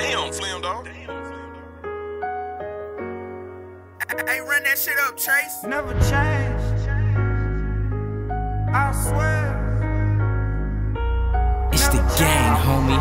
Damn, Slim dog. Hey, run that shit up, Chase. Never changed, I swear. It's the gang, homie.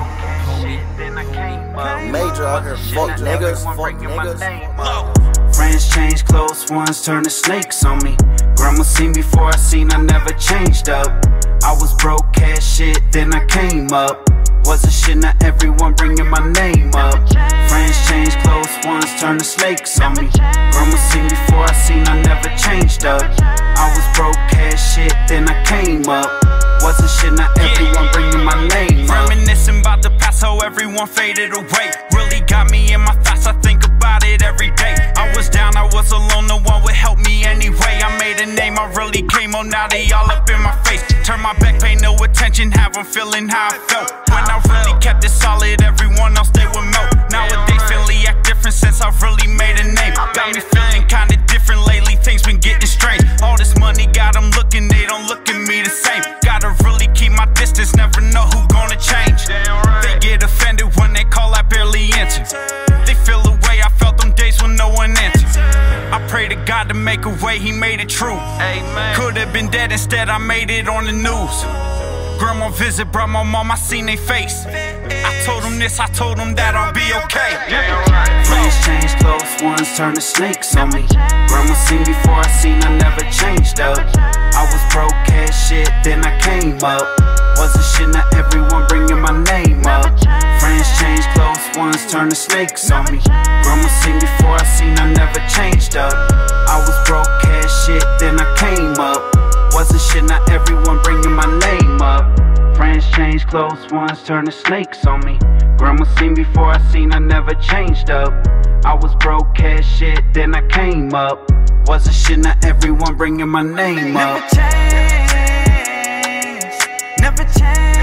Major out here, fuck niggas. Friends change, close ones turn to snakes on me. Grandma seen before I seen, I never changed up. I was broke, cash shit, then I came up. Wasn't shit, not everyone bringing my name up. Friends change, close ones turn to snakes on me. Grandma seen before I seen, I never changed up. I was broke, cash shit, then I came up. Wasn't shit, not everyone bringing my name up. Reminiscing about the past, how everyone faded away. Really got me in my thoughts, I think about it every day. I was down, I was alone, no one would help me anyway. I made a name, I really came on, now they all up in my face. Turn my back, pay no attention, have them feeling how I felt. When I really kept it solid, everyone else they would melt. Nowadays, really act different since I've really made a name. Got me feeling kinda different lately, things been getting strange. All this money got them looking, they don't look at me the same. Gotta really keep my distance, never know who gonna change. They get offended when they call, I barely answer. They feel the way I felt them days when no one answered. I pray to God to make a way, he made it true. Could've been dead, instead I made it on the news. Grandma visit, brought my mom, I seen they face. I told them this, I told them that I'll be okay. Friends change, close ones turn to snakes on me. Grandma seen before I seen, I never changed up. I was broke, cash shit, then I came up. Wasn't shit, not everyone bringing my name up. Friends change, close ones turn to snakes on me. Grandma seen before I seen, I never changed up. I was broke, cash shit, then I came up. Wasn't shit, not everyone bringing my name up. Friends change, close ones turn to snakes on me. Grandma seen before I seen, I never changed up. I was broke, cash shit, then I came up. Wasn't shit, not everyone bringing my name up. Never change, never change.